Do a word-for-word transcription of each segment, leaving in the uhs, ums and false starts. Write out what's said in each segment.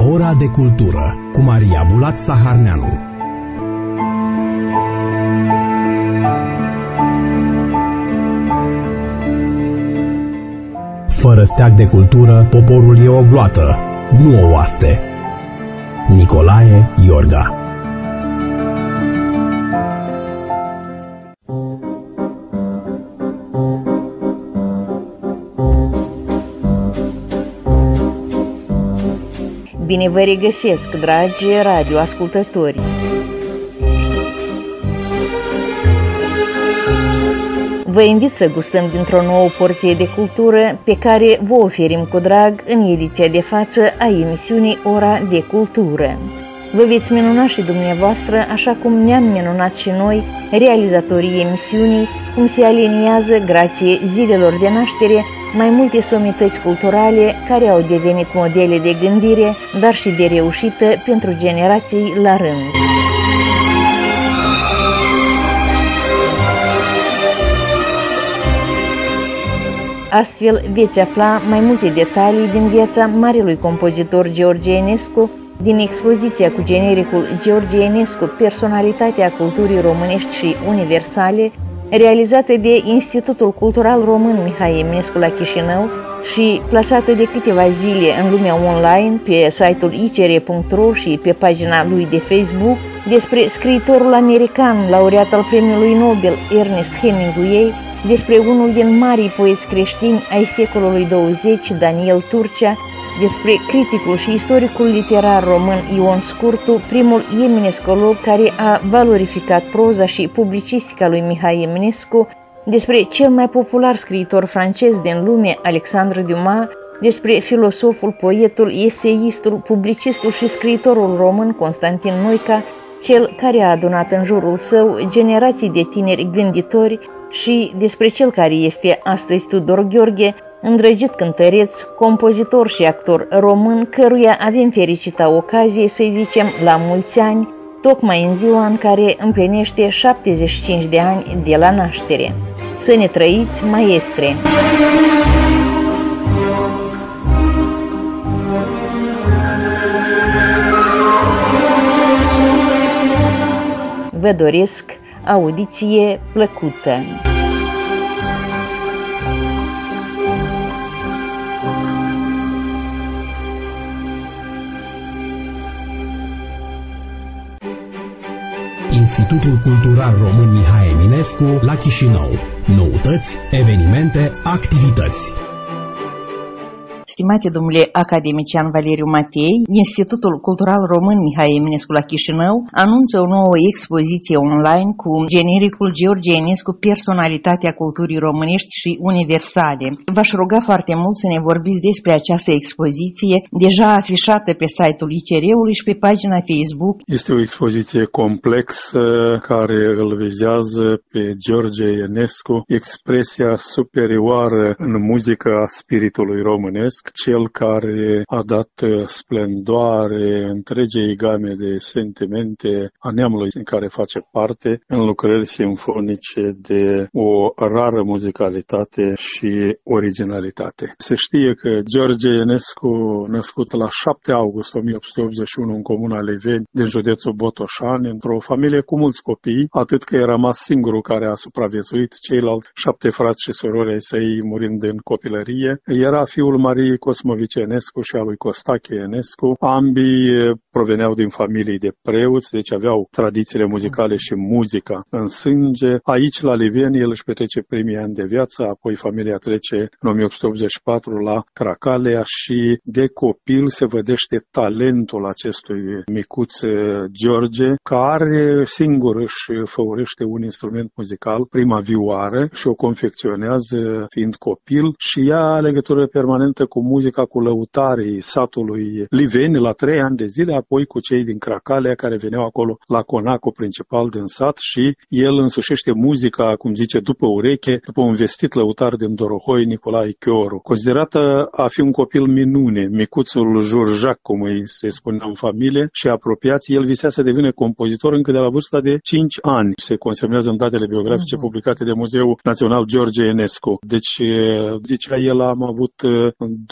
Ora de cultură cu Maria Bulat Saharneanu. Fără steag de cultură, poporul e o gloată, nu o oaste. Nicolae Iorga. Bine vă regăsesc, dragi radioascultători! Vă invit să gustăm dintr-o nouă porție de cultură pe care vă oferim cu drag în ediția de față a emisiunii Ora de Cultură. Vă veți minuna și dumneavoastră, așa cum ne-am minunat și noi, realizatorii emisiunii, cum se aliniază, grație zilelor de naștere, mai multe somități culturale care au devenit modele de gândire, dar și de reușită pentru generații la rând. Astfel veți afla mai multe detalii din viața marelui compozitor George Enescu, din expoziția cu genericul George Enescu, personalitatea culturii românești și universale, realizată de Institutul Cultural Român Mihai Eminescu la Chișinău și plasată de câteva zile în lumea online pe site-ul i c r punct r o și pe pagina lui de Facebook, despre scriitorul american, laureat al premiului Nobel Ernest Hemingway, despre unul din marii poeți creștini ai secolului douăzeci, Daniel Turcea, despre criticul și istoricul literar român Ion Scurtu, primul eminescolog care a valorificat proza și publicistica lui Mihai Eminescu, despre cel mai popular scriitor francez din lume, Alexandre Dumas, despre filosoful, poetul, eseistul, publicistul și scriitorul român Constantin Noica, cel care a adunat în jurul său generații de tineri gânditori, și despre cel care este astăzi Tudor Gheorghe, îndrăgit cântăreț, compozitor și actor român, căruia avem fericita ocazie să-i zicem la mulți ani, tocmai în ziua în care împlinește șaptezeci și cinci de ani de la naștere. Să ne trăiți, maestre! Vă doresc audiție plăcută! Institutul Cultural Român Mihai Eminescu la Chișinău. Noutăți, evenimente, activități. Stimate domnule academician Valeriu Matei, Institutul Cultural Român Mihai Eminescu la Chișinău anunță o nouă expoziție online cu genericul George Enescu, personalitatea culturii românești și universale. V-aș ruga foarte mult să ne vorbiți despre această expoziție, deja afișată pe site-ul I C R-ului și pe pagina Facebook. Este o expoziție complexă care îl vizează pe George Enescu, expresia superioară în muzica spiritului românesc, cel care a dat splendoare întregei game de sentimente a neamului în care face parte, în lucrări simfonice de o rară muzicalitate și originalitate. Se știe că George Enescu, născut la șapte august o mie opt sute optzeci și unu în comuna Liveni din județul Botoșani, într-o familie cu mulți copii, atât că e rămas singurul care a supraviețuit, ceilalți șapte frați și surori ai săi murind în copilărie, era fiul Mariei Cosmovici Enescu și a lui Costache Enescu. Ambii proveneau din familii de preoți, deci aveau tradițiile muzicale și muzica în sânge. Aici, la Liveni, el își petrece primii ani de viață, apoi familia trece în o mie opt sute optzeci și patru la Cracalea și de copil se vedește talentul acestui micuț George, care singur își făurește un instrument muzical, prima vioară, și o confecționează fiind copil și ia legătură permanentă cu muzica, cu lăutarii satului Liveni la trei ani de zile, apoi cu cei din Cracalea care veneau acolo la conacul principal din sat și el însușește muzica, cum zice, după ureche, după un vestit lăutar din Dorohoi, Nicolae Chioru. Considerată a fi un copil minune, micuțul Jurjac, cum îi se spunea în familie, și apropiați, el visea să devină compozitor încă de la vârsta de cinci ani. Se consemnează în datele biografice publicate de Muzeul Național George Enescu. Deci, zicea el, am avut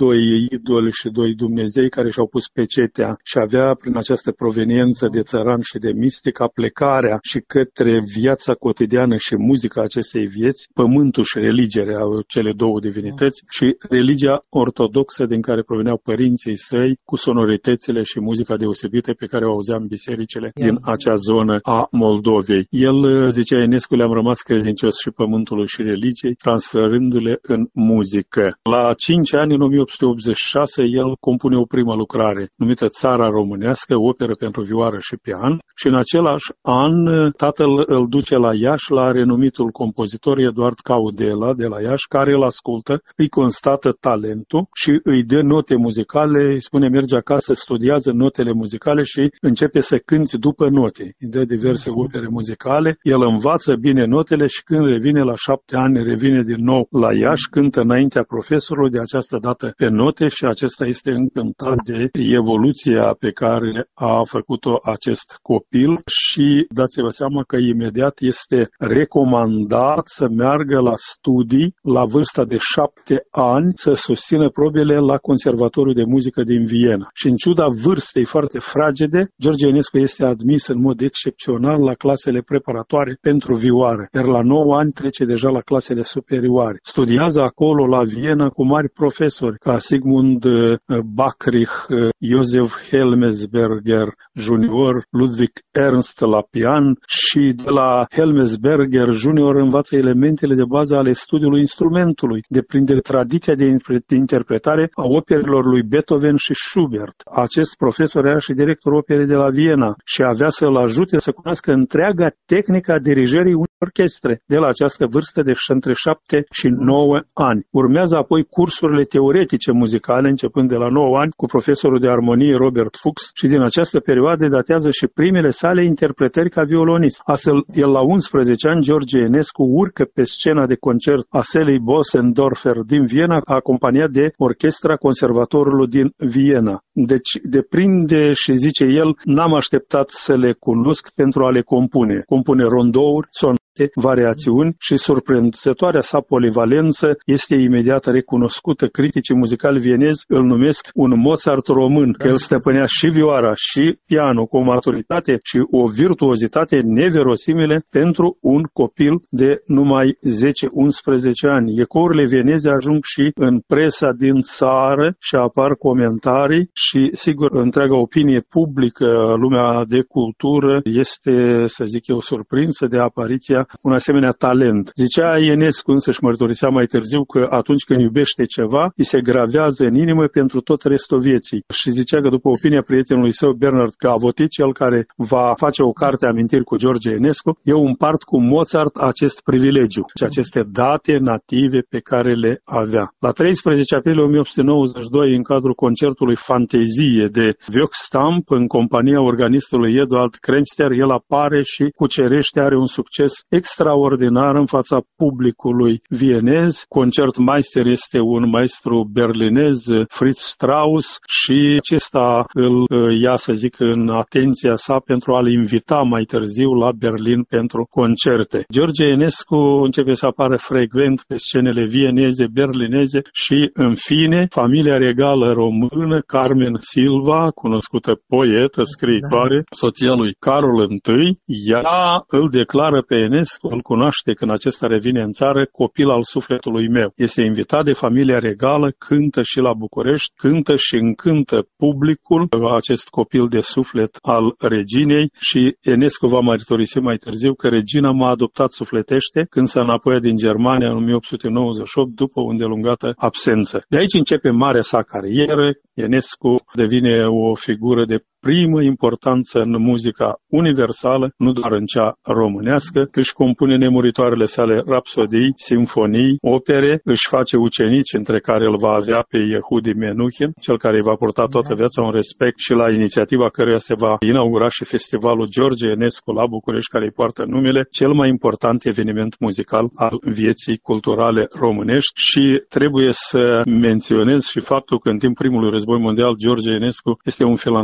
doi idoli și doi Dumnezei care și-au pus pecetea și avea prin această proveniență de țăran și de mistic aplecarea și către viața cotidiană și muzica acestei vieți, pământul și religia au cele două divinități și religia ortodoxă din care proveneau părinții săi cu sonoritățile și muzica deosebită pe care o auzeam în bisericile din acea zonă a Moldovei. El, zicea Enescu, le-am rămas credincios și pământului și religiei, transferându-le în muzică. La cinci ani, în o mie opt sute optzeci și șase, el compune o primă lucrare numită Țara Românească, operă pentru vioară și pian, și în același an tatăl îl duce la Iași la renumitul compozitor Eduard Caudela de la Iași, care îl ascultă, îi constată talentul și îi dă note muzicale, îi spune merge acasă, studiază notele muzicale și începe să cânti după note. Îi dă diverse opere muzicale, el învață bine notele și când revine la șapte ani, revine din nou la Iași, cântă înaintea profesorului, de această dată pe note, și acesta este încântat de evoluția pe care a făcut-o acest copil și dați-vă seama că imediat este recomandat să meargă la studii la vârsta de șapte ani să susțină probele la Conservatoriul de Muzică din Viena. Și în ciuda vârstei foarte fragede, George Enescu este admis în mod excepțional la clasele preparatoare pentru vioară, iar la nouă ani trece deja la clasele superioare. Studiază acolo la Viena cu mari profesori ca Sigmund Backrich, Josef Helmesberger junior, Ludwig Ernst la pian, și de la Helmesberger junior învață elementele de bază ale studiului instrumentului, deprinde tradiția de interpretare a operelor lui Beethoven și Schubert. Acest profesor era și director operei de la Viena și avea să-l ajute să cunoască întreaga tehnică a dirigerii unei orchestre de la această vârstă de între șapte și nouă ani. Urmează apoi cursurile teoretice muzicale, începând de la nouă ani, cu profesorul de armonie Robert Fuchs, și din această perioadă datează și primele sale interpretări ca violonist. Astfel, el la unsprezece ani, George Enescu, urcă pe scena de concert a Selig Bosendorfer din Viena, acompaniat de orchestra Conservatorului din Viena. Deci, deprinde și zice el, n-am așteptat să le cunosc pentru a le compune. Compune rondouri, sonate, variațiuni și surprinzătoarea sa polivalență este imediat recunoscută. Criticii muzicali vienezi îl numesc un Mozart român, că el stăpânea și vioara și pianul cu o maturitate și o virtuozitate neverosimile pentru un copil de numai zece unsprezece ani. Ecourile vieneze ajung și în presa din țară și apar comentarii și, sigur, întreaga opinie publică, lumea de cultură, este, să zic eu, surprinsă de apariția un asemenea talent. Zicea Enescu, însă și mărturisea mai târziu, că atunci când iubește ceva, îi se gravează în inimă pentru tot restul vieții. Și zicea că, după opinia prietenului său, Bernard Cavotit, cel care va face o carte amintiri cu George Enescu, eu împart cu Mozart acest privilegiu și aceste date native pe care le avea. La treisprezece aprilie o mie opt sute nouăzeci și doi, în cadrul concertului Fantezie de Volkstamp, în compania organistului Eduard Kremster, el apare și cucerește, are un succes extraordinar în fața publicului vienez. Concertmeister este un maestru berlinez, Fritz Strauss, și acesta îl ia, să zic, în atenția sa pentru a-l invita mai târziu la Berlin pentru concerte. George Enescu începe să apară frecvent pe scenele vieneze, berlineze și, în fine, familia regală română, Carmen Silva, cunoscută poetă, scriitoare, soția lui Carol I, ea îl declară pe Enescu, îl cunoaște când acesta revine în țară, copil al sufletului meu. Este invitat de familia regală, cântă și la București, cântă și încântă publicul, acest copil de suflet al reginei, și Enescu va mărturisi mai târziu că regina m-a adoptat sufletește când s-a înapoiat din Germania în o mie opt sute nouăzeci și opt după o îndelungată absență. De aici începe marea sa carieră. Enescu devine o figură de primă importanță în muzica universală, nu doar în cea românească, își compune nemuritoarele sale rapsodii, simfonii, opere, își face ucenici, între care îl va avea pe Yehudi Menuhin, cel care îi va purta toată viața un respect și la inițiativa căruia se va inaugura și festivalul George Enescu la București, care îi poartă numele, cel mai important eveniment muzical al vieții culturale românești. Și trebuie să menționez și faptul că în timpul primului război mondial George Enescu este un filantrop de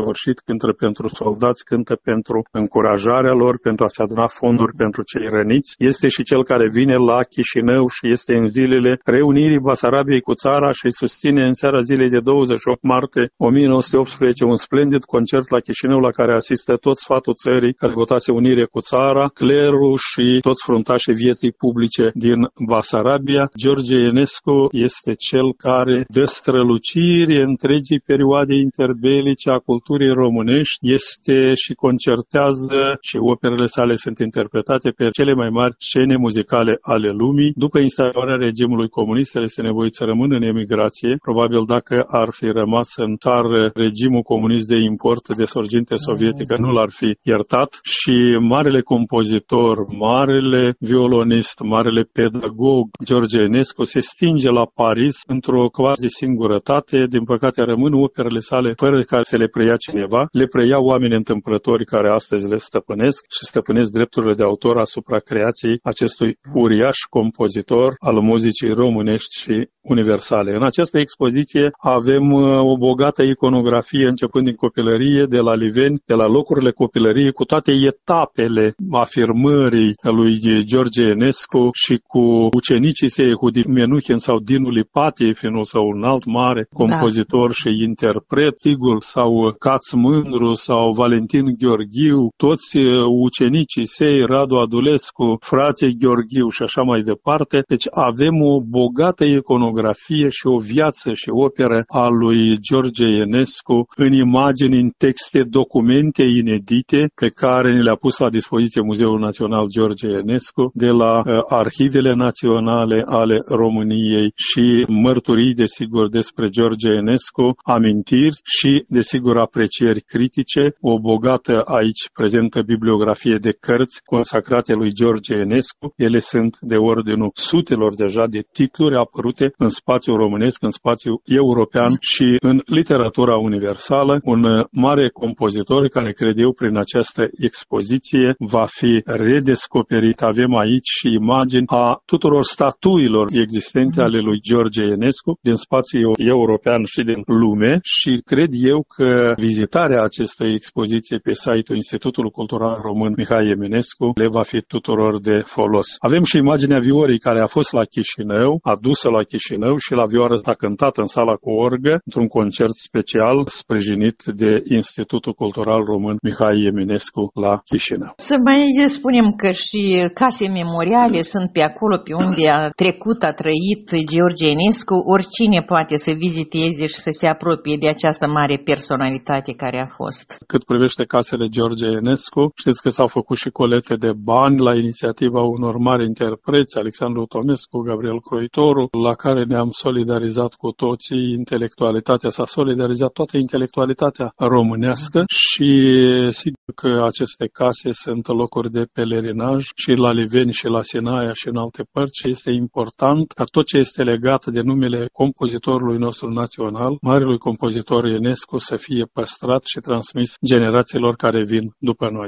desăvârșit, cântă pentru soldați, cântă pentru încurajarea lor, pentru a se aduna fonduri pentru cei răniți. Este și cel care vine la Chișinău și este în zilele reunirii Basarabiei cu țara și îi susține în seara zilei de douăzeci și opt martie o mie nouă sute optsprezece un splendid concert la Chișinău la care asistă tot sfatul țării care votase unire cu țara, clerul și toți fruntașii vieții publice din Basarabia. George Enescu este cel care dă strălucire întregii perioade interbelice a culturii românești, este și concertează și operele sale sunt interpretate pe cele mai mari scene muzicale ale lumii. După instalarea regimului comunist, el este nevoit să rămână în emigrație. Probabil dacă ar fi rămas în țară regimul comunist de import de sorginte sovietică, nu l-ar fi iertat și marele compozitor, marele violonist, marele pedagog George Enescu se stinge la Paris într-o quasi singurătate. Din păcate rămân operele sale fără ca să le preia cineva. Le preia oameni întâmplători care astăzi le stăpânesc și stăpânesc drepturile de autor asupra creației acestui uriaș compozitor al muzicii românești și universale. În această expoziție avem o bogată iconografie începând din copilărie, de la liveni, de la locurile copilăriei, cu toate etapele afirmării lui George Enescu și cu ucenicii săi, cu Menuhin sau Dinu Lipatie, fiind sau un alt mare compozitor da. și interpret, sigur, sau Caț Mândru sau Valentin Gheorghiu, toți ucenicii săi, Radu Adulescu, frații Gheorghiu și așa mai departe. Deci avem o bogată iconografie și o viață și operă a lui George Enescu în imagini, în texte, documente inedite pe care ne le-a pus la dispoziție Muzeul Național George Enescu, de la uh, arhivele naționale ale României și mărturii, desigur, despre George Enescu, amintiri și, desigur, aprecieri critice, o bogată aici prezentă bibliografie de cărți consacrate lui George Enescu. Ele sunt de ordinul sutelor deja de titluri apărute în spațiul românesc, în spațiul european și în literatura universală. Un mare compozitor care, cred eu, prin această expoziție va fi redescoperit. Avem aici și imagini a tuturor statuilor existente ale lui George Enescu din spațiul european și din lume și cred eu că vizitarea acestei expoziții pe site-ul Institutului Cultural Român Mihai Eminescu le va fi tuturor de folos. Avem și imaginea viorii care a fost la Chișinău, adusă la Chișinău și la vioară a cântat în sala cu orgă într-un concert special sprijinit de Institutul Cultural Român Mihai Eminescu la Chișinău. Să mai spunem că și case memoriale sunt pe acolo pe unde a trecut, a trăit George Enescu. Oricine poate să viziteze și să se apropie de această mare personalitate care a fost. Cât privește casele George Enescu, știți că s-au făcut și colete de bani la inițiativa unor mari interpreți, Alexandru Tomescu, Gabriel Croitoru, la care ne-am solidarizat cu toții. Intelectualitatea s-a solidarizat, toată intelectualitatea românească și sigur că aceste case sunt locuri de pelerinaj și la Liveni și la Sinaia și în alte părți și este important ca tot ce este legat de numele compozitorului nostru național, marelui compozitor Enescu, să fie păstrat și transmis generațiilor care vin după noi.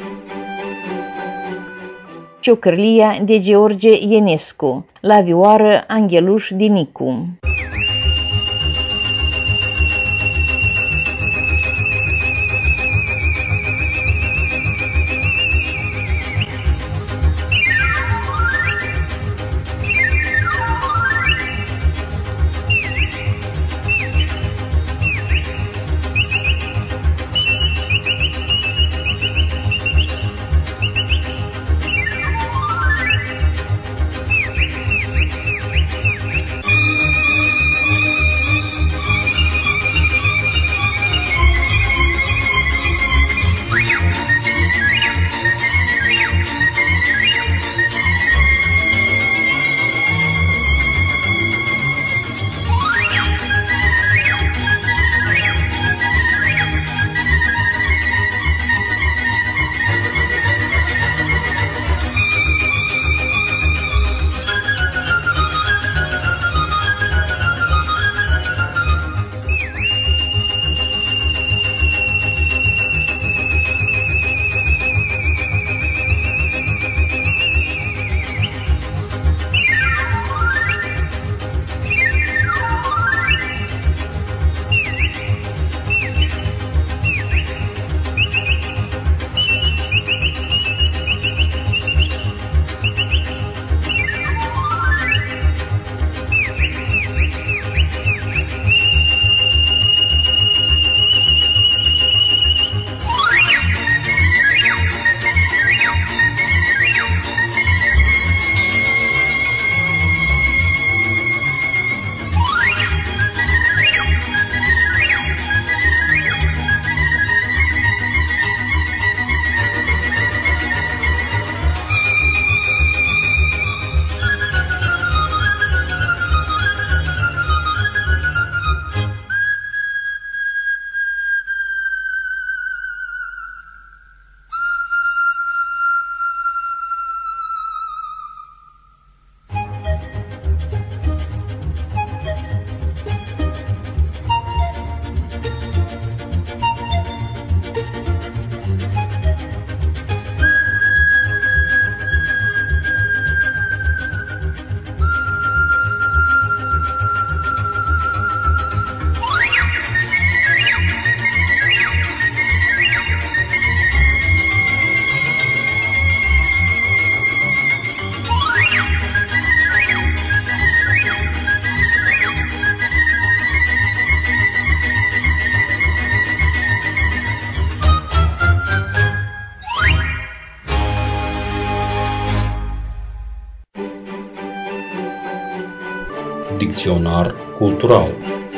Ciocârlia de George Enescu, la vioară Angheluș Dinicu. Dicționar cultural.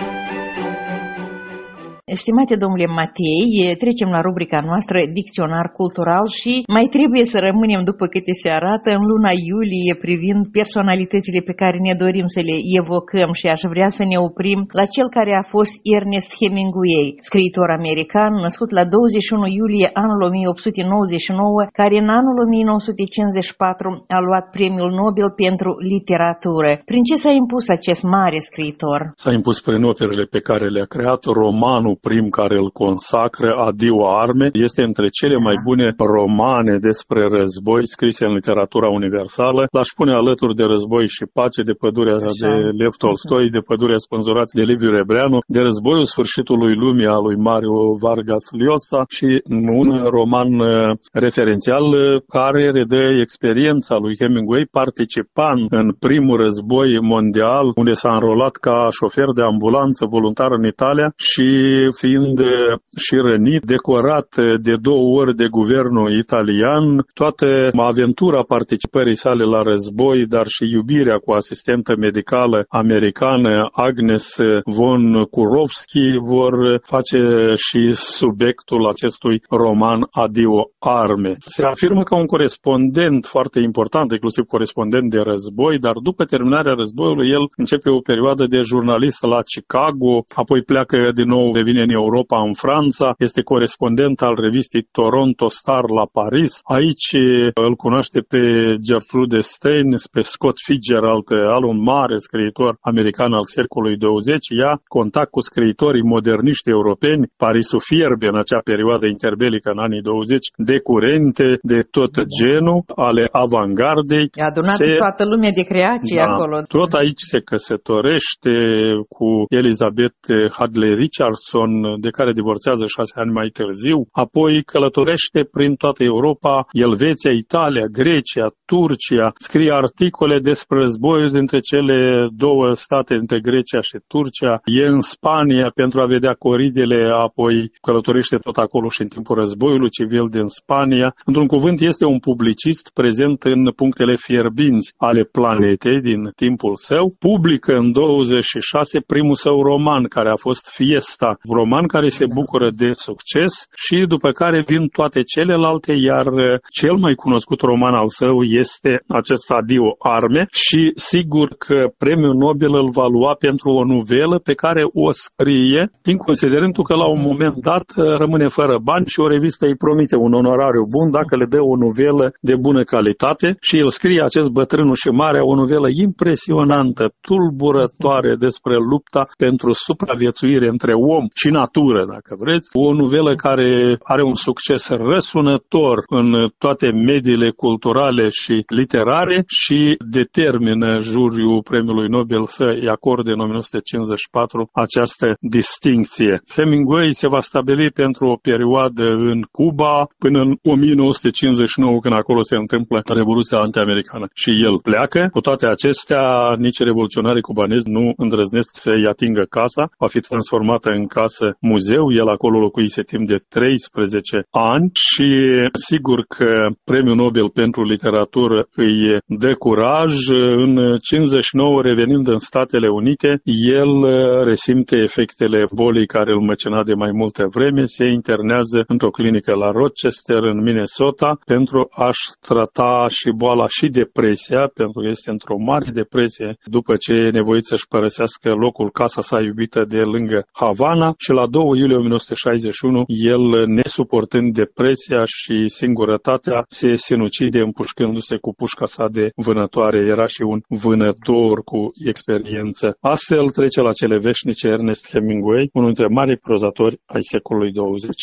Stimate domnule Matei, trecem la rubrica noastră Dicționar cultural și mai trebuie să rămânem, după câte se arată, în luna iulie privind personalitățile pe care ne dorim să le evocăm și aș vrea să ne oprim la cel care a fost Ernest Hemingway, scriitor american, născut la douăzeci și unu iulie anul o mie opt sute nouăzeci și nouă, care în anul o mie nouă sute cincizeci și patru a luat premiul Nobel pentru literatură. Prin ce s-a impus acest mare scriitor? S-a impus prin operele pe care le-a creat. Romanul prim care îl consacră, Adio Arme, este între cele mai bune romane despre război scrise în literatura universală. L-aș pune alături de Război și pace, de Pădurea Așa. de Lev Tolstoi, de Pădurea spânzurați de Liviu Rebreanu, de Războiul sfârșitului lumii al lui Mario Vargas Llosa și un roman referențial care redă experiența lui Hemingway participând în primul război mondial, unde s-a înrolat ca șofer de ambulanță voluntar în Italia și fiind și rănit, decorat de două ori de guvernul italian, toată aventura participării sale la război, dar și iubirea cu asistentă medicală americană Agnes von Kurovski vor face și subiectul acestui roman Adio Arme. Se afirmă ca un corespondent foarte important, inclusiv corespondent de război, dar după terminarea războiului el începe o perioadă de jurnalist la Chicago, apoi pleacă din nou, revine în Europa, în Franța, este corespondent al revistei Toronto Star la Paris. Aici îl cunoaște pe Gertrude Stein, pe Scott Fitzgerald, un mare scriitor american al secolului douăzeci. Ia contact cu scriitorii moderniști europeni. Parisul fierbe în acea perioadă interbelică în anii douăzeci, de curente, de tot genul, ale avangardei. A adunat se... toată lumea de creație da, acolo. Tot aici se căsătorește cu Elizabeth Hadley Richardson, de care divorțează șase ani mai târziu, apoi călătorește prin toată Europa, Elveția, Italia, Grecia, Turcia, scrie articole despre războiul dintre cele două state, între Grecia și Turcia, e în Spania pentru a vedea coridele, apoi călătorește tot acolo și în timpul războiului civil din Spania. Într-un cuvânt, este un publicist prezent în punctele fierbinți ale planetei din timpul său, publică în douăzeci și șase primul său roman, care a fost Fiesta, roman care se bucură de succes și după care vin toate celelalte, iar cel mai cunoscut roman al său este acest Adio Arme și sigur că premiul Nobel îl va lua pentru o novelă pe care o scrie, din considerentul că la un moment dat rămâne fără bani și o revistă îi promite un onorariu bun dacă le dă o novelă de bună calitate și el scrie acest Bătrânul și Marea, o novelă impresionantă, tulburătoare despre lupta pentru supraviețuire între om și natură, dacă vreți. O novelă care are un succes răsunător în toate mediile culturale și literare și determină juriul premiului Nobel să-i acorde în o mie nouă sute cincizeci și patru această distincție. Hemingway se va stabili pentru o perioadă în Cuba până în o mie nouă sute cincizeci și nouă, când acolo se întâmplă Revoluția antiamericană. Și el pleacă. Cu toate acestea, nici revoluționarii cubanezi nu îndrăznesc să-i atingă casa. Va fi transformată în casă muzeu. El acolo locuise timp de treisprezece ani și sigur că premiul Nobel pentru literatură îi dă curaj. În cincizeci și nouă, revenind în Statele Unite, el resimte efectele bolii care îl măcina de mai multă vreme, se internează într-o clinică la Rochester, în Minnesota, pentru a-și trata și boala și depresia, pentru că este într-o mare depresie după ce e nevoit să-și părăsească locul, casa sa iubită de lângă Havana, și la doi iulie o mie nouă sute șaizeci și unu, el, nesuportând depresia și singurătatea, se sinucide împușcându-se cu pușca sa de vânătoare. Era și un vânător cu experiență. Astfel trece la cele veșnice Ernest Hemingway, unul dintre mari prozatori ai secolului douăzeci.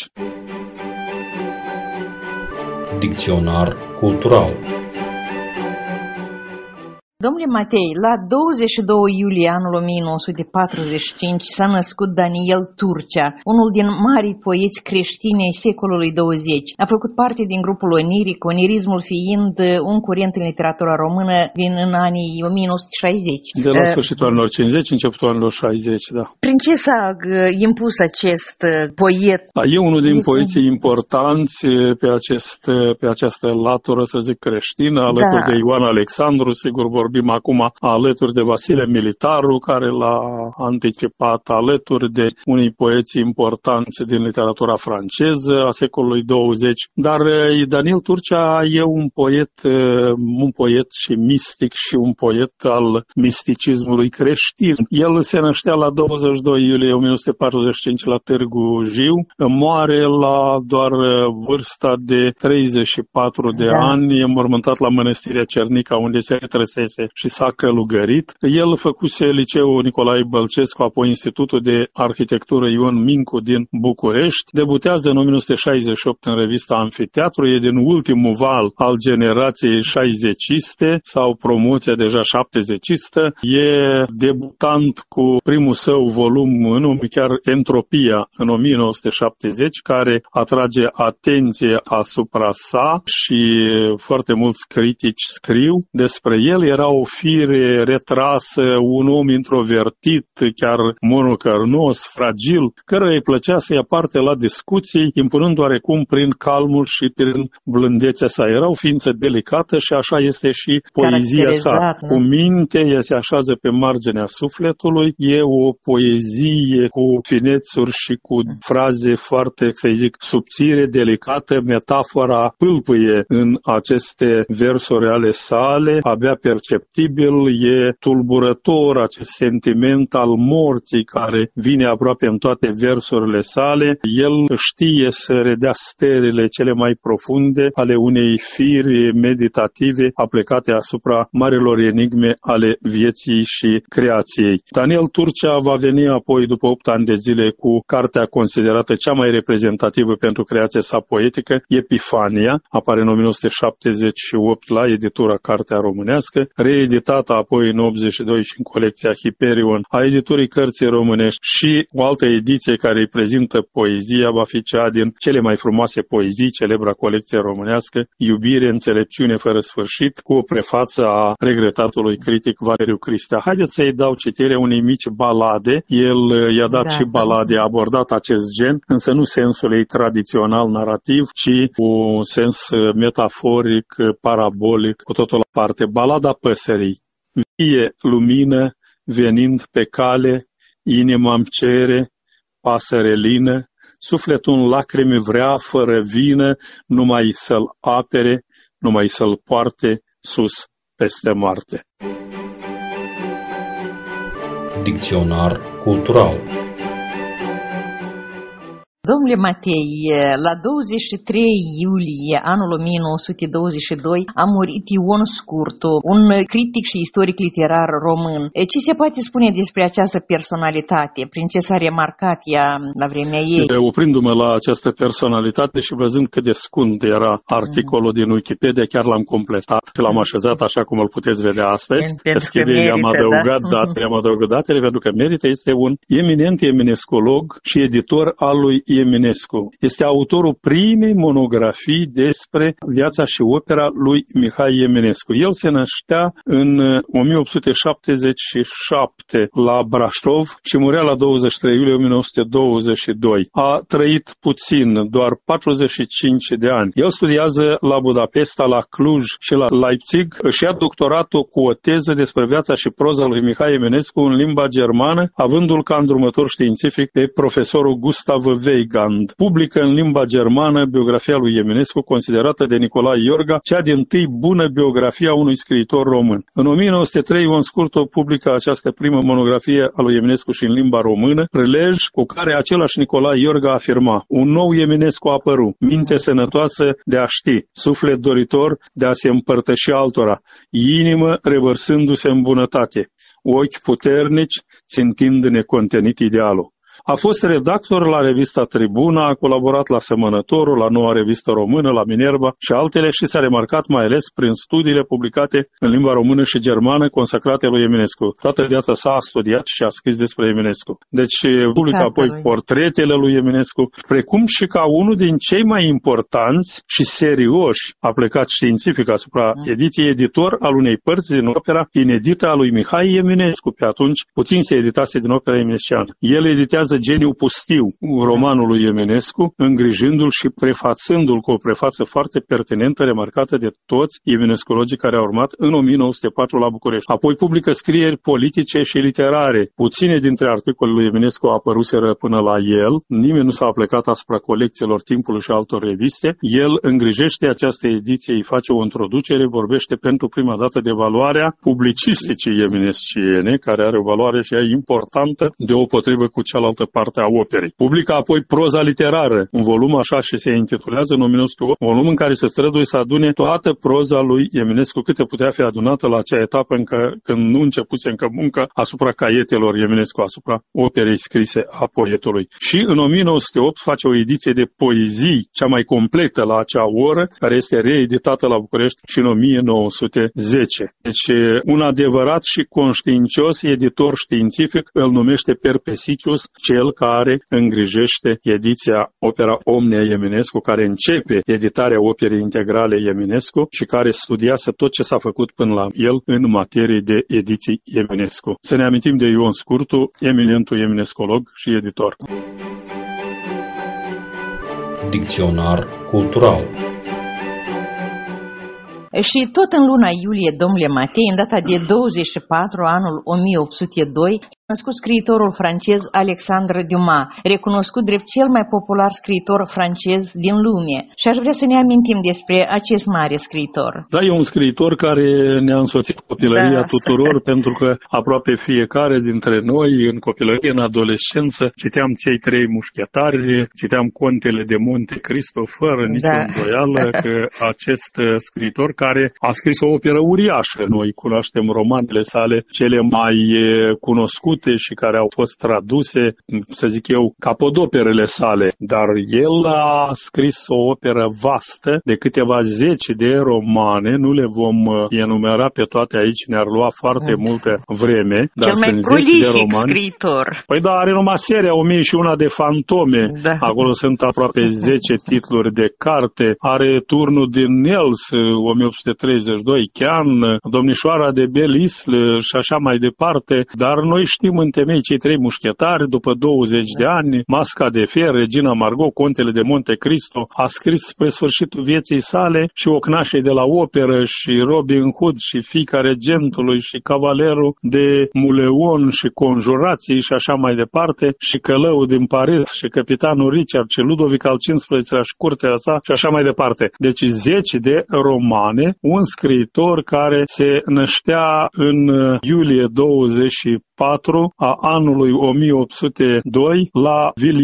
Dicționar cultural. Domnule Matei, la douăzeci și doi iulie anul o mie nouă sute patruzeci și cinci s-a născut Daniel Turcea, unul din marii poeți creștini ai secolului douăzeci. A făcut parte din grupul oniric, onirismul fiind un curent în literatura română din în anii o mie nouă sute șaizeci. De la sfârșitul anilor cincizeci, începutul anilor șaizeci, da. Prin ce s-a impus acest poet? Da, e unul din poeții importanți pe, acest, pe această latură, să zic, creștină, alături da. de Ioan Alexandru, sigur vorbim vorbim acum alături de Vasile Militaru, care l-a anticipat, alături de unii poeți importanți din literatura franceză a secolului douăzeci, dar Daniel Turcea e un poet, un poet și mistic și un poet al misticismului creștin. El se năștea la douăzeci și doi iulie o mie nouă sute patruzeci și cinci la Târgu Jiu, moare la doar vârsta de treizeci și patru de da. ani, e mormântat la Mănăstirea Cernica, unde se retrăsese și s-a călugărit. El făcuse liceul Nicolae Bălcescu, apoi Institutul de Arhitectură Ion Mincu din București. Debutează în o mie nouă sute șaizeci și opt în revista Amfiteatru, e din ultimul val al generației șaizeciste sau promoția deja șaptezecistă. E debutant cu primul său volum, numit chiar Entropia, în o mie nouă sute șaptezeci, care atrage atenție asupra sa și foarte mulți critici scriu despre el. Era o fire retrasă, un om introvertit, chiar monocărnos, fragil, căruia îi plăcea să ia parte la discuții, impunând oarecum prin calmul și prin blândețea sa. Era o ființă delicată și așa este și poezia sa. Cu minte, ea se așează pe marginea sufletului, e o poezie cu finețuri și cu fraze foarte, să zic, subțire, delicată, metafora pâlpâie în aceste versuri ale sale, abia perceptibil, e tulburător acest sentiment al morții care vine aproape în toate versurile sale. El știe să redea sterile cele mai profunde ale unei firi meditative aplicate asupra marilor enigme ale vieții și creației. Daniel Turcea va veni apoi după opt ani de zile cu cartea considerată cea mai reprezentativă pentru creația sa poetică, Epifania, apare în o mie nouă sute șaptezeci și opt la editura Cartea Românească, reeditată apoi în optzeci și doi și în colecția Hyperion a editurii Cărții Românești, și o altă ediție care îi prezintă poezia va fi cea din cele mai frumoase poezii, celebra colecție românească, Iubire, înțelepciune fără sfârșit, cu o prefață a regretatului critic Valeriu Cristea. Haideți să-i dau citire unei mici balade. El i-a dat da, și balade, a abordat acest gen, însă nu sensul ei tradițional narrativ, ci cu un sens metaforic, parabolic, cu totul la parte. Balada păsării. Vie lumină, venind pe cale, inima-mi cere, pasăre lină, sufletul în lacrimi vrea, fără vină, numai să-l apere, numai să-l poarte sus peste moarte. Dicționar cultural. Domnule Matei, la douăzeci și trei iulie anul o mie nouă sute douăzeci și doi a murit Ion Scurtu, un critic și istoric literar român. Ce se poate spune despre această personalitate? Prin ce s-a remarcat ea la vremea ei? Oprindu-mă la această personalitate și văzând cât de scund era articolul mm. din Wikipedia, chiar l-am completat și l-am așezat așa cum îl puteți vedea astăzi. Deschide, i-am adăugat da? datele, i-am adăugat datele pentru că merită. Este un eminent eminescolog și editor al lui Eminescu. Este autorul primei monografii despre viața și opera lui Mihai Eminescu. El se năștea în o mie opt sute șaptezeci și șapte la Brașov și murea la douăzeci și trei iulie o mie nouă sute douăzeci și doi. A trăit puțin, doar patruzeci și cinci de ani. El studiază la Budapesta, la Cluj și la Leipzig și a doctoratul cu o teză despre viața și proza lui Mihai Eminescu în limba germană, avându-l ca îndrumător științific pe profesorul Gustav Weigand. Publică în limba germană biografia lui Eminescu, considerată de Nicolae Iorga cea dintâi bună biografie a unui scriitor român. În o mie nouă sute trei, Ion Scurtu publică această primă monografie a lui Eminescu și în limba română, prilej cu care același Nicolae Iorga afirma: un nou Eminescu a apărut, minte sănătoasă de a ști, suflet doritor de a se împărtăși altora, inimă revărsându-se în bunătate, ochi puternici țintind necontenit idealul. A fost redactor la revista Tribuna, a colaborat la Semănătorul, la Noua Revistă Română, la Minerva și altele și s-a remarcat mai ales prin studiile publicate în limba română și germană consacrate lui Eminescu. Toată viața sa a studiat și a scris despre Eminescu. Deci publică apoi portretele lui Eminescu, precum și ca unul din cei mai importanți și serioși aplicați științific asupra ediției, editor al unei părți din opera inedită a lui Mihai Eminescu. Pe atunci puțin se editase din opera eminesciană. El editează creează geniul pustiu romanului Eminescu, îngrijindu-l și prefațându-l cu o prefață foarte pertinentă, remarcată de toți eminescologii care au urmat în o mie nouă sute patru la București. Apoi publică scrieri politice și literare. Puține dintre articolele lui Eminescu apăruseră până la el, nimeni nu s-a plecat asupra colecțiilor Timpului și altor reviste. El îngrijește această ediție, îi face o introducere, vorbește pentru prima dată de valoarea publicisticii eminesciene, care are o valoare și ea importantă deopotrivă cu cealaltă parte a operei. Publică apoi proza literară, un volum așa și se intitulează în o mie nouă sute opt, volum în care se străduie să adune toată proza lui Eminescu, câte putea fi adunată la acea etapă încă, când nu începuse încă muncă asupra caietelor Eminescu, asupra operei scrise a poetului. Și în o mie nouă sute opt face o ediție de poezii, cea mai completă la acea oră, care este reeditată la București și în o mie nouă sute zece. Deci un adevărat și conștiincios editor științific îl numește Perpesicius, cel care îngrijește ediția Opera Omnia Eminescu, care începe editarea operei integrale Eminescu și care studiază tot ce s-a făcut până la el în materie de ediții Eminescu. Să ne amintim de Ion Scurtu, eminentul eminescolog și editor. Dicționar cultural. Și tot în luna iulie, domnule Matei, în data de douăzeci și patru, anul o mie opt sute doi, s-a născut scriitorul francez Alexandre Dumas, recunoscut drept cel mai popular scriitor francez din lume. Și aș vrea să ne amintim despre acest mare scriitor. Da, e un scriitor care ne-a însoțit copilăria da, tuturor, pentru că aproape fiecare dintre noi, în copilărie, în adolescență, citeam Cei trei mușchetari, citeam Contele de Monte Cristo, fără nicio da. îndoială că acest scriitor care a scris o operă uriașă. Noi cunoaștem romanele sale cele mai cunoscute și care au fost traduse, să zic eu, capodoperele sale. Dar el a scris o operă vastă de câteva zeci de romane, nu le vom enumera pe toate aici, ne-ar lua foarte mm. multă vreme. Dar cel mai prolific scriitor. Păi da, are numai seria o mie și una de fantome. Da. Acolo sunt aproape zece titluri de carte. Are Turnul din Nels, o mie opt sute treizeci și doi, Chian, Domnișoara de Belle-Isle și așa mai departe, dar noi știm în temei Cei trei mușchetari, după douăzeci de ani, Masca de Fier, Regina Margot, Contele de Monte Cristo, a scris spre sfârșitul vieții sale și Ocnașii de la operă și Robin Hood și Fiica Regentului și Cavalerul de Muleon și Conjurații și așa mai departe, și Călăul din Paris și Capitanul Richard și Ludovic al cincisprezecelea și curtea sa și așa mai departe. Deci zeci de romane, un scriitor care se năștea în iulie douăzeci și patru a anului o mie opt sute doi la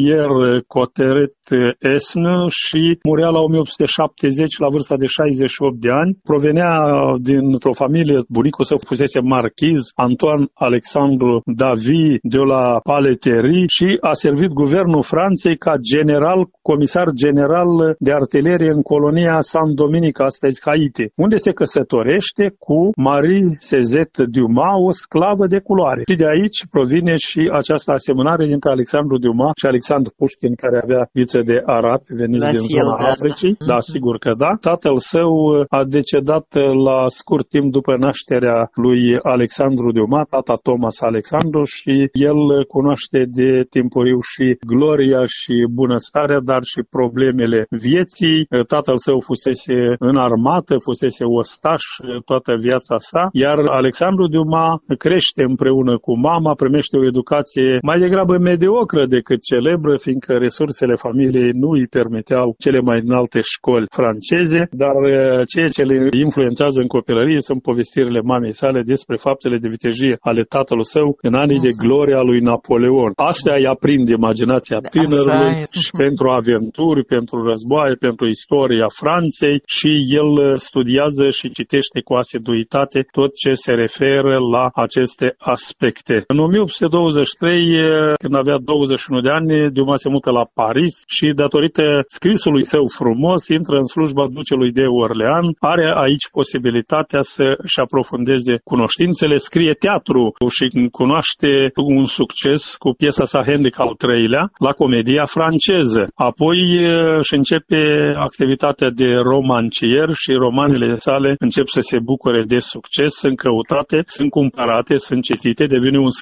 Villiers-Cotterêts-Esne și murea la o mie opt sute șaptezeci la vârsta de șaizeci și opt de ani. Provenea dintr-o familie, bunicul său fusese marchiz, Antoine Alexandru David de la Paleterie, și a servit guvernul Franței ca general, comisar general de artilerie în colonia Saint-Dominic, astăzi Haiti, unde se căsătorește cu Marie Cezette Dumas, o sclavă de culoare. Și de aici provine și această asemănare dintre Alexandru Dumas și Alexandru Pușkin, care avea viță de arabi veniți din zona Africii. Da, sigur că da. Tatăl său a decedat la scurt timp după nașterea lui Alexandru Dumas, tata Thomas Alexandru, și el cunoaște de timpuriu și gloria și bunăstarea, dar și problemele vieții. Tatăl său fusese în armată, fusese ostaș toată viața sa, iar Alexandru Dumas crește împreună cu mama, primește o educație mai degrabă mediocră decât celebră, fiindcă resursele familiei nu îi permiteau cele mai înalte școli franceze, dar ceea ce le influențează în copilărie sunt povestirile mamei sale despre faptele de vitejie ale tatălui său în anii de gloria lui Napoleon. Astea îi aprind imaginația tânărului și pentru aventuri, pentru războaie, pentru istoria Franței, și el studiază și citește cu asiduitate tot ce se referă la aceste aspecte. În o mie opt sute douăzeci și trei, când avea douăzeci și unu de ani, Dumas se mută la Paris și, datorită scrisului său frumos, intră în slujba ducelui de Orlean. Are aici posibilitatea să-și aprofundeze cunoștințele, scrie teatru și cunoaște un succes cu piesa sa Henric al treilea la Comedia franceză. Apoi își începe activitatea de romancier și romanele sale încep să se bucure de succes, sunt căutate, sunt cumpărate, sunt citite, devine un scriitor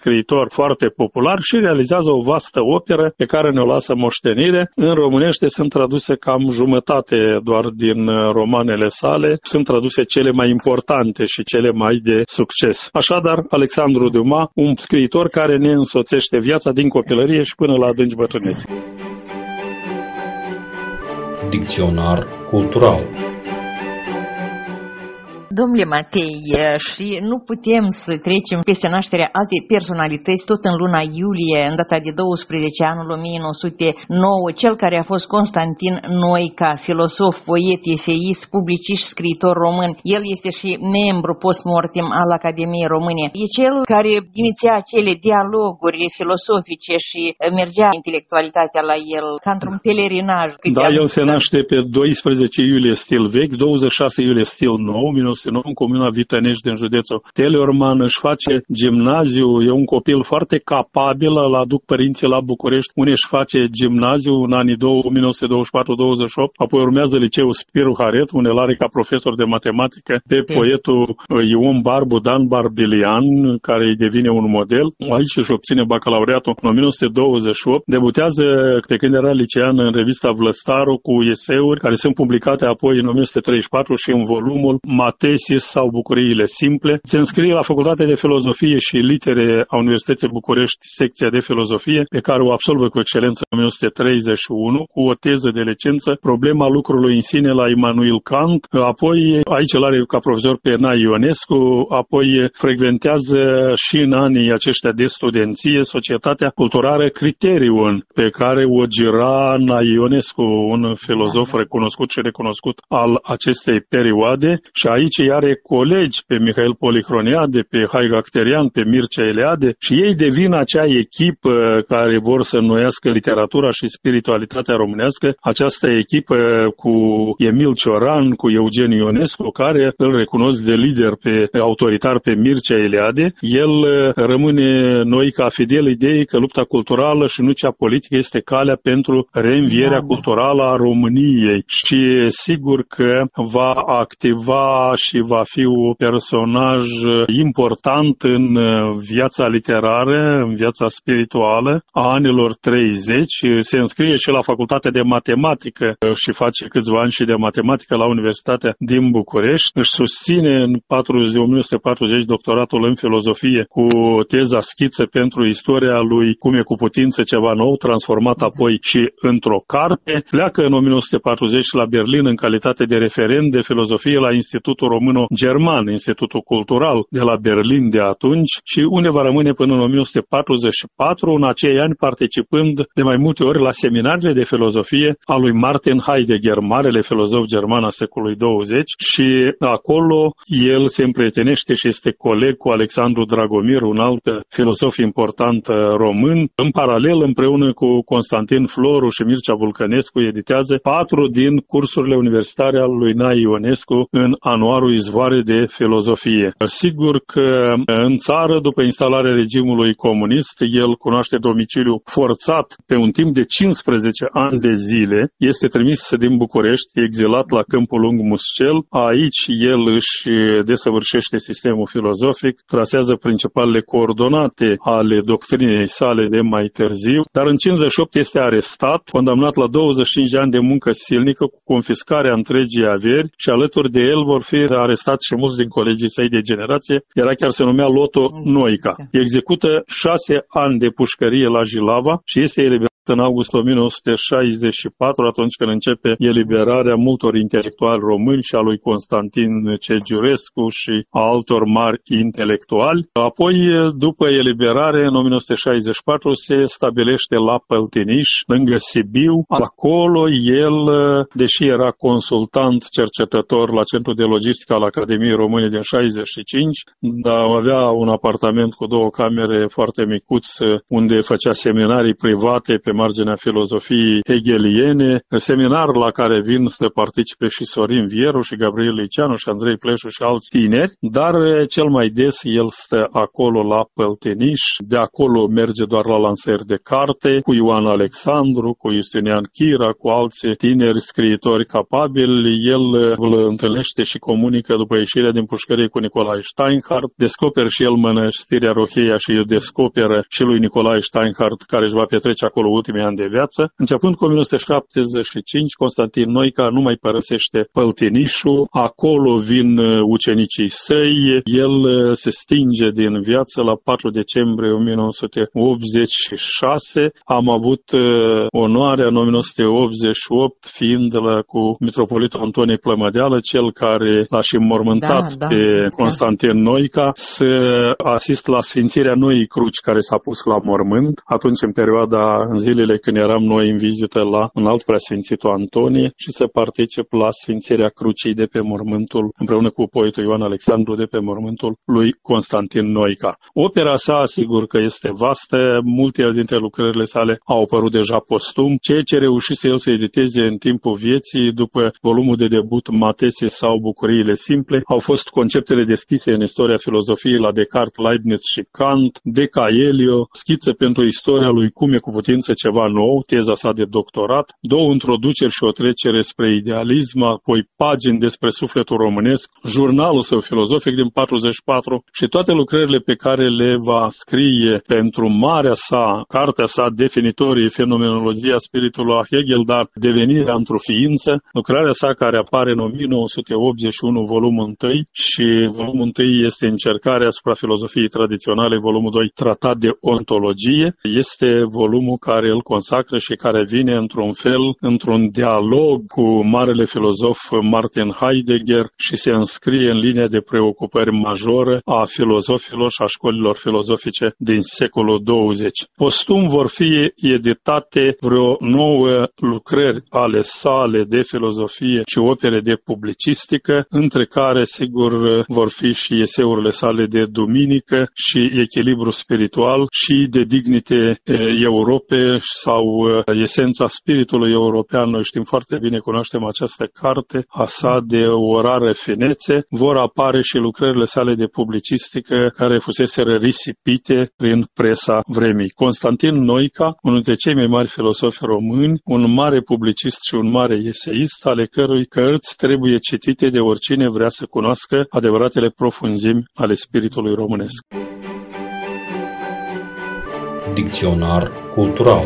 scriitor foarte popular și realizează o vastă operă pe care ne-o lasă moștenire. În românește sunt traduse cam jumătate doar din romanele sale, sunt traduse cele mai importante și cele mai de succes. Așadar, Alexandru Dumas, un scriitor care ne însoțește viața din copilărie și până la adânci bătrânețe. Dicționar cultural. Domnule Matei, și nu putem să trecem peste nașterea alte personalități tot în luna iulie, în data de douăsprezece anul o mie nouă sute nouă, cel care a fost Constantin Noica, filosof, poet, eseist, publicist, scriitor român. El este și membru post-mortem al Academiei Române. E cel care iniția acele dialoguri filosofice și mergea intelectualitatea la el ca într-un pelerinaj. Da, el se naște pe doisprezece iulie stil vechi, douăzeci și șase iulie stil nou, o mie nouă sute nouă, în comuna Vitenești din județul Teleorman, își face gimnaziu, e un copil foarte capabil, îl aduc părinții la București, unde își face gimnaziu în anii o mie nouă sute douăzeci și patru douăzeci și opt, apoi urmează liceul Spiru Haret, unde îl are ca profesor de matematică pe poetul Ion Barbu Dan Barbilian, care îi devine un model. Aici își obține bacalaureatul în o mie nouă sute douăzeci și opt, debutează pe când era licean în revista Vlăstaru cu eseuri care sunt publicate apoi în o mie nouă sute treizeci și patru și în volumul Matesis sau Bucuriile simple. Se înscrie la Facultatea de Filozofie și Litere a Universității București, secția de filozofie, pe care o absolvă cu excelență în o mie nouă sute treizeci și unu, cu o teză de licență, Problema lucrului în sine la Immanuel Kant. Apoi, aici îl are ca profesor pe Nae Ionescu, apoi frecventează și în anii aceștia de studenție Societatea Culturală Criterion, pe care o gira Nae Ionescu, un filozof recunoscut și recunoscut al acestei perioade. Și aici are colegi pe Mihail Polihroniade, pe Haig Acterian, pe Mircea Eliade și ei devin acea echipă care vor să înnoiască literatura și spiritualitatea românească, această echipă cu Emil Cioran, cu Eugen Ionescu, care îl recunosc de lider pe autoritar pe Mircea Eliade. El rămâne noi ca fidel ideii că lupta culturală și nu cea politică este calea pentru reînvierea culturală a României și sigur că va activa și va fi un personaj important în viața literară, în viața spirituală a anilor treizeci. Se înscrie și la Facultatea de Matematică și face câțiva ani și de matematică la Universitatea din București. Își susține în o mie nouă sute patruzeci doctoratul în filozofie cu teza schiță pentru istoria lui Cum e cu putință ceva nou, transformat apoi și într-o carte. Pleacă în o mie nouă sute patruzeci la Berlin în calitate de referent de filozofie la Institutul Româno-German, Institutul Cultural de la Berlin de atunci și unde va rămâne până în o mie nouă sute patruzeci și patru, în acei ani participând de mai multe ori la seminarele de filozofie a lui Martin Heidegger, marele filozof german al secolului douăzeci, și acolo el se împrietenește și este coleg cu Alexandru Dragomir, un alt filozof important român. În paralel, împreună cu Constantin Floru și Mircea Vulcănescu, editează patru din cursurile universitare al lui Nae Ionescu în anuarul Izvoare de Filozofie. Sigur că în țară, după instalarea regimului comunist, el cunoaște domiciliu forțat pe un timp de cincisprezece ani de zile. Este trimis din București, exilat la Câmpul Lung Muscel. Aici el își desăvârșește sistemul filozofic, trasează principalele coordonate ale doctrinei sale de mai târziu, dar în cincizeci și opt este arestat, condamnat la douăzeci și cinci de ani de muncă silnică cu confiscarea întregii averi și alături de el vor fi arestați și mulți din colegii săi de generație. Era chiar se numea Loto Noica. Execută șase ani de pușcărie la Jilava și este eliberat în august o mie nouă sute șaizeci și patru, atunci când începe eliberarea multor intelectuali români și a lui Constantin Cegiurescu și a altor mari intelectuali. Apoi, după eliberare, în o mie nouă sute șaizeci și patru, se stabilește la Păltiniș, lângă Sibiu. Acolo el, deși era consultant cercetător la Centrul de Logistică al Academiei Române din șaizeci și cinci, dar avea un apartament cu două camere foarte micuț unde făcea seminarii private pe marginea filozofiei hegeliene, seminar la care vin să participe și Sorin Vieru și Gabriel Liceanu și Andrei Pleșu și alți tineri, dar cel mai des el stă acolo la Pălteniș, de acolo merge doar la lansări de carte, cu Ioan Alexandru, cu Justinian Chira, cu alți tineri scriitori capabili. El îl întâlnește și comunică după ieșirea din pușcărie cu Nicolae Steinhardt, descoperă și el mănăstirea Rocheia și îl descoperă și lui Nicolae Steinhardt, care își va petrece acolo ultimii ani de viață. Începând cu o mie nouă sute șaptezeci și cinci, Constantin Noica nu mai părăsește Păltenișul, acolo vin ucenicii săi, el se stinge din viață la patru decembrie o mie nouă sute optzeci și șase. Am avut onoarea în o mie nouă sute optzeci și opt, fiind la, cu mitropolitul Antonie Plămădeală, cel care l-a și înmormântat da, da, pe Constantin Noica, să asist la sfințirea noii cruci care s-a pus la mormânt, atunci în perioada, în zilele când eram noi în vizită la un alt preasfințitul Antonie, și să particip la sfințirea crucii de pe mormântul, împreună cu poetul Ioan Alexandru, de pe mormântul lui Constantin Noica. Opera sa, sigur că este vastă, multe dintre lucrările sale au apărut deja postum, ceea ce reușise el să editeze în timpul vieții, după volumul de debut Matese sau Bucuriile simple, au fost conceptele deschise în istoria filozofiei la Descartes, Leibniz și Kant, De Caelio, schiță pentru istoria lui cum e cu putință ceva nou, teza sa de doctorat, două introduceri și o trecere spre idealism, apoi pagini despre sufletul românesc, jurnalul său filozofic din patruzeci și patru și toate lucrările pe care le va scrie pentru marea sa, cartea sa definitorie, Fenomenologia spiritului a Hegel, dar devenirea într-o ființă, lucrarea sa care apare în o mie nouă sute optzeci și unu, volumul unu, și volumul unu este Încercarea asupra filozofiei tradiționale, volumul doi Tratat de ontologie, este volumul care îl consacră și care vine într-un fel, într-un dialog cu marele filozof Martin Heidegger și se înscrie în linia de preocupări majoră a filozofilor și a școlilor filozofice din secolul douăzeci. Postum vor fi editate vreo nouă lucrări ale sale de filozofie și opere de publicistică, între care, sigur, vor fi și eseurile sale de duminică și echilibru spiritual și de dignite Europe sau esența spiritului european. Noi știm foarte bine, cunoaștem această carte a sa de o rară finețe. Vor apare și lucrările sale de publicistică care fuseseră risipite prin presa vremii. Constantin Noica, unul dintre cei mai mari filosofi români, un mare publicist și un mare eseist, ale cărui cărți trebuie citite de oricine vrea să cunoască adevăratele profunzimi ale spiritului românesc. Dicționar cultural.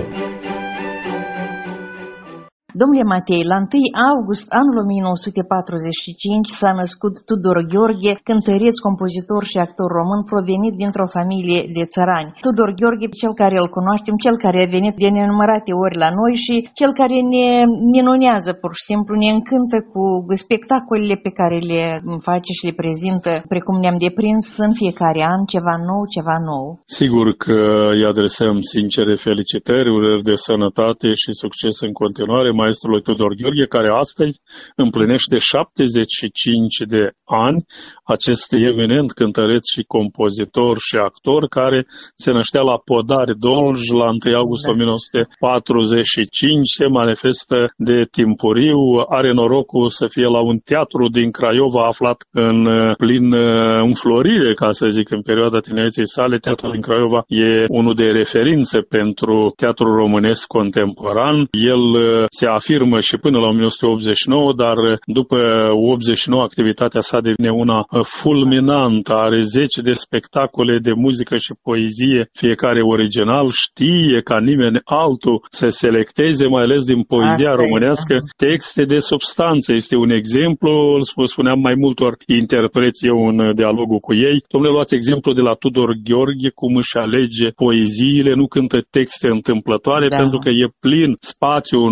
Domnule Matei, la întâi august anul o mie nouă sute patruzeci și cinci s-a născut Tudor Gheorghe, cântăreț, compozitor și actor român provenit dintr-o familie de țărani. Tudor Gheorghe, cel care îl cunoaștem, cel care a venit de nenumărate ori la noi și cel care ne minunează, pur și simplu, ne încântă cu spectacolele pe care le face și le prezintă, precum ne-am deprins în fiecare an, ceva nou, ceva nou. Sigur că îi adresăm sincere felicitări, urări de sănătate și succes în continuare maestrului Tudor Gheorghe, care astăzi împlinește șaptezeci și cinci de ani, acest eminent cântăreț și compozitor și actor care se năștea la Podari Dolj la întâi august o mie nouă sute patruzeci și cinci, se manifestă de timpuriu, are norocul să fie la un teatru din Craiova aflat în plin înflorire, ca să zic, în perioada tinereței sale. Teatrul din Craiova e unul de referință pentru teatrul românesc contemporan. El se afirmă și până la o mie nouă sute optzeci și nouă, dar după optzeci și nouă activitatea sa devine una fulminantă, are zece de spectacole de muzică și poezie, fiecare original, știe ca nimeni altul să selecteze, mai ales din poezia Asta românească, e, da. texte de substanță. Este un exemplu, îl spuneam mai multor interpreți eu în dialogul cu ei. Dom'le, luați exemplu de la Tudor Gheorghe, cum își alege poeziile, nu cântă texte întâmplătoare, da. pentru că e plin spațiul nostru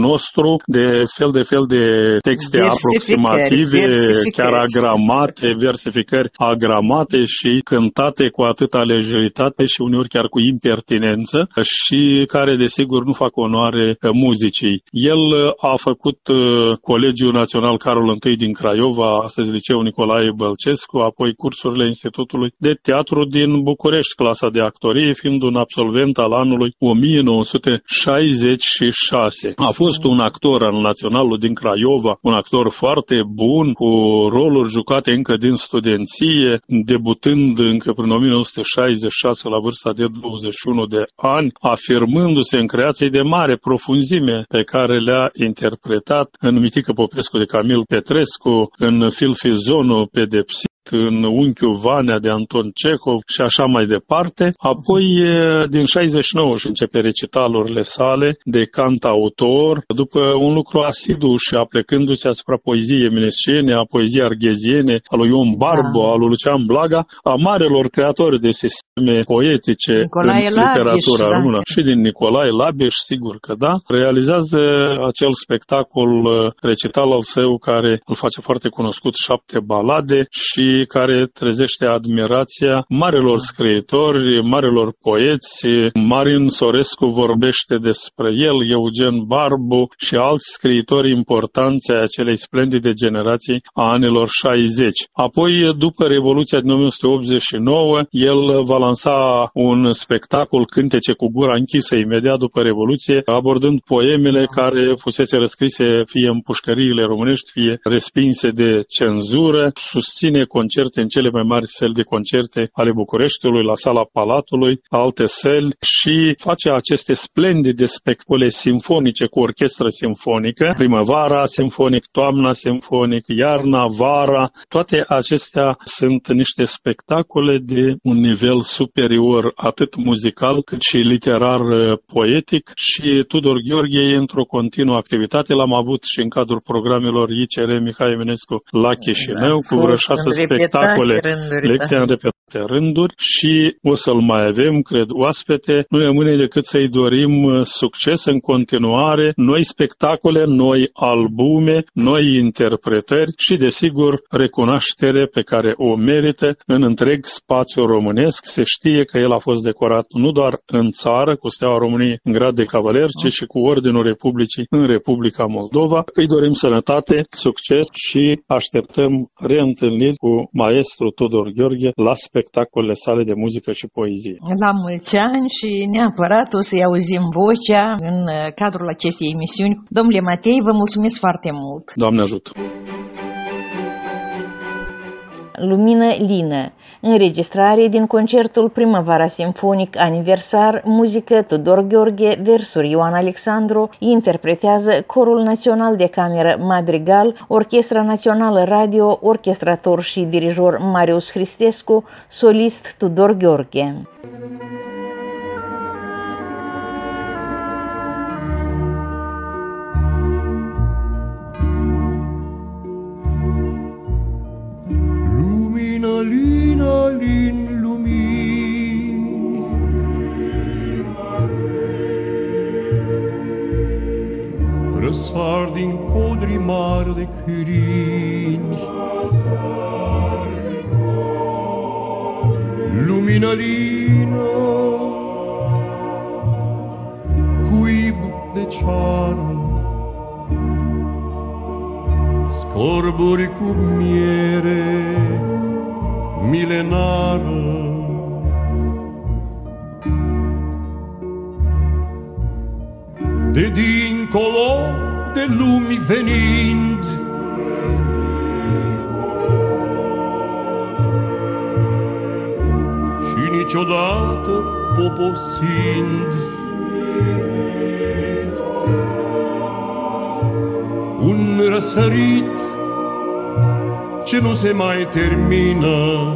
de fel de fel de texte aproximative, chiar agramate, versificări agramate și cântate cu atâta lejeritate și uneori chiar cu impertinență și care, desigur, nu fac onoare muzicii. El a făcut Colegiul Național Carol I din Craiova, astăzi Liceul Nicolae Bălcescu, apoi cursurile Institutului de Teatru din București, clasa de actorie, fiind un absolvent al anului o mie nouă sute șaizeci și șase. A fost un actor al Naționalul din Craiova, un actor foarte bun, cu roluri jucate încă din studenție, debutând încă prin o mie nouă sute șaizeci și șase la vârsta de douăzeci și unu de ani, afirmându-se în creații de mare profunzime pe care le-a interpretat în Mitică Popescu de Camil Petrescu, în Filfizonul Pedepsit, în Unchiul Vanea de Anton Cehov și așa mai departe. Apoi, din șaizeci și nouă, își începe recitalurile sale de cantautor, după un lucru asidu și aplecându-se asupra poeziei eminescene, a poeziei argheziene, a lui Ion Barbu, da. a lui Lucian Blaga, a marelor creatori de sisteme poetice Nicolae în literatura Labiș, română. Da. Și din Nicolae Labiș, sigur că da. Realizează acel spectacol recital al său care îl face foarte cunoscut, Șapte balade, și care trezește admirația marilor scriitori, marilor poeți. Marin Sorescu vorbește despre el, Eugen Barbu și alți scriitori importanți ai acelei splendide generații a anilor șaizeci. Apoi, după Revoluția din o mie nouă sute optzeci și nouă, el va lansa un spectacol, Cântece cu gura închisă, imediat după Revoluție, abordând poemele care fusese răscrise fie în pușcăriile românești, fie respinse de cenzură, susține concerte în cele mai mari săli de concerte ale Bucureștiului, la Sala Palatului, alte săli, și face aceste splendide spectacole simfonice cu orchestră simfonică, primăvara simfonic, toamna simfonic, iarna, vara. Toate acestea sunt niște spectacole de un nivel superior, atât muzical cât și literar poetic, și Tudor Gheorghe e într-o continuă activitate. L-am avut și în cadrul programelor I C R Mihai Eminescu la Chișinău, cu vreo șase spectacole, lecții în repetate rânduri, și o să-l mai avem, cred, oaspete. Nu rămâne decât să-i dorim succes în continuare, noi spectacole, noi albume, noi interpretări și, desigur, recunoaștere pe care o merită în întreg spațiul românesc. Se știe că el a fost decorat nu doar în țară cu Steaua României în grad de cavaler, ci și cu Ordinul Republicii în Republica Moldova. Îi dorim sănătate, succes și așteptăm reîntâlniri cu maestru Tudor Gheorghe la spectacolele sale de muzică și poezie. La mulți ani și neapărat o să-i auzim vocea în cadrul acestei emisiuni. Domnule Matei, vă mulțumesc foarte mult! Doamne ajută! Lumină lină. Înregistrare din concertul Primăvara Simfonic Aniversar, muzică Tudor Gheorghe, versuri Ioan Alexandru, interpretează Corul Național de Cameră Madrigal, Orchestra Națională Radio, orchestrator și dirijor Marius Hristescu, solist Tudor Gheorghe. Lina, lin, lumini, răsar din codri mari de cârini. Lumină lină, cuib de ceară, scorburi cu miere milenară. De dincolo de lumi venind, și niciodată poposind, un răsărit ce nu se mai termină.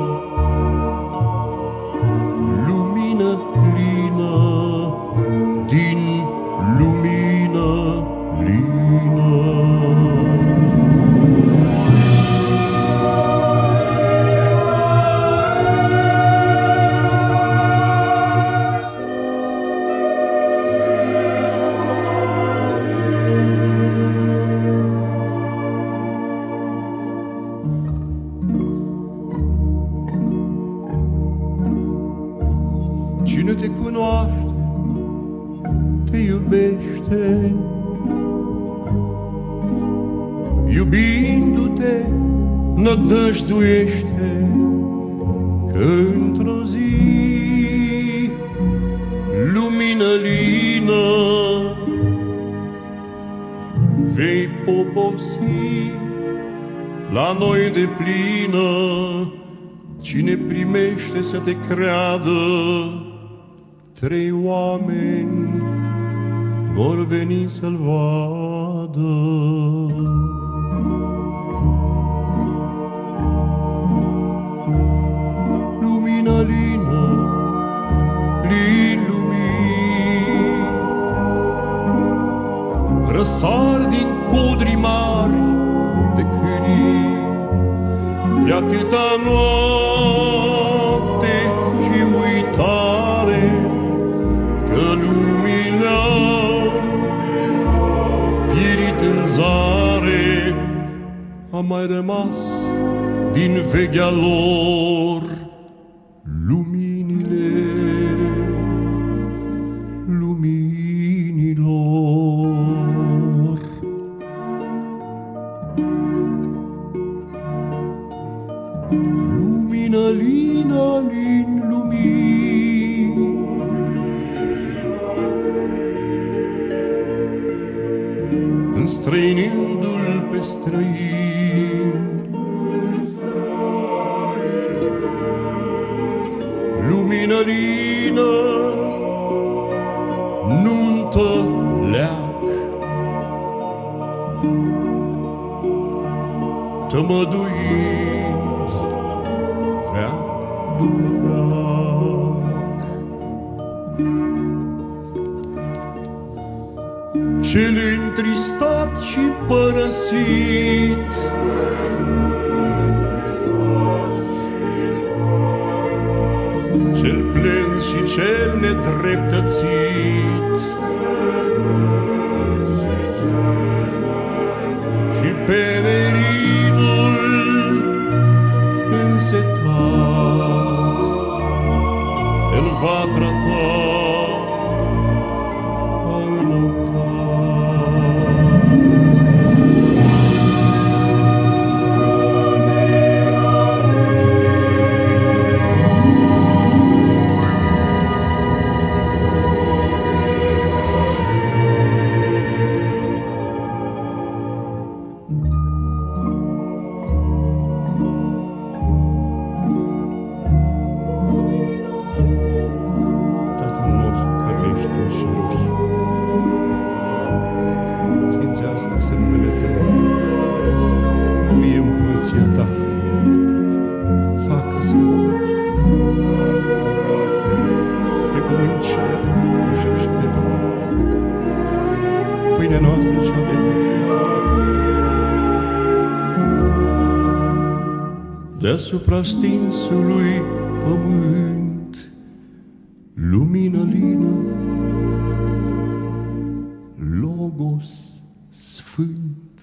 Lumină plină din lumină plină. nădăjduiește că într-o zi lumină lină vei poposi la noi de plină. Cine primește să te creadă, trei oameni vor veni să-l vadă. Lumina lină, lin lumini, răsar din codri mari de câini. De atâta noapte și uitare că lumina pierit în zare, a mai rămas din vechea lor luminile, luminilor. Lumina lina lin lumini, înstrăinându-l pe străin. Lumina lină, nuntă leac, tămăduind veac după veac. Cel întristat și părăsit, cel plâns și cel nedreptățit, și pelerinul însetat îl va trata deasupra stinsului pământ, lumină lină, Logos sfânt.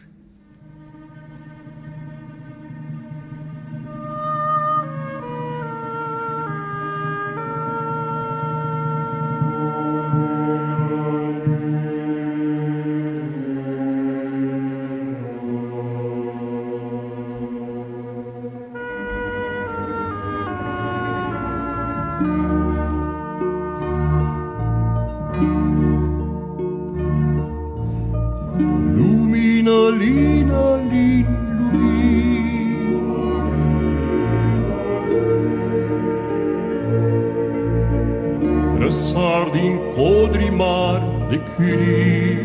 Răsar din codri mari de câini,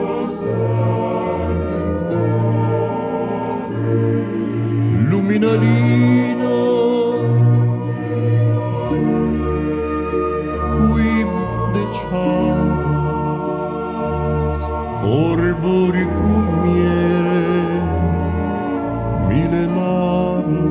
lumină lină, cuib de ceară, scorburi cu miere milenară.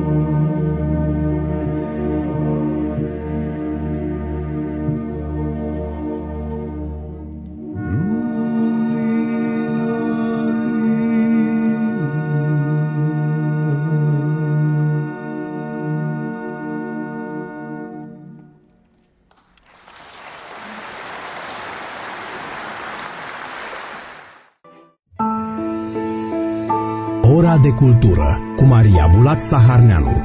Ora de cultură cu Maria Bulat Saharneanu.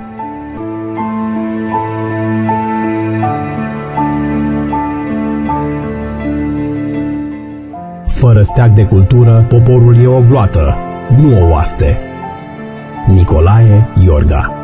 Fără steag de cultură, poporul e o gloată, nu o oaste. Nicolae Iorga.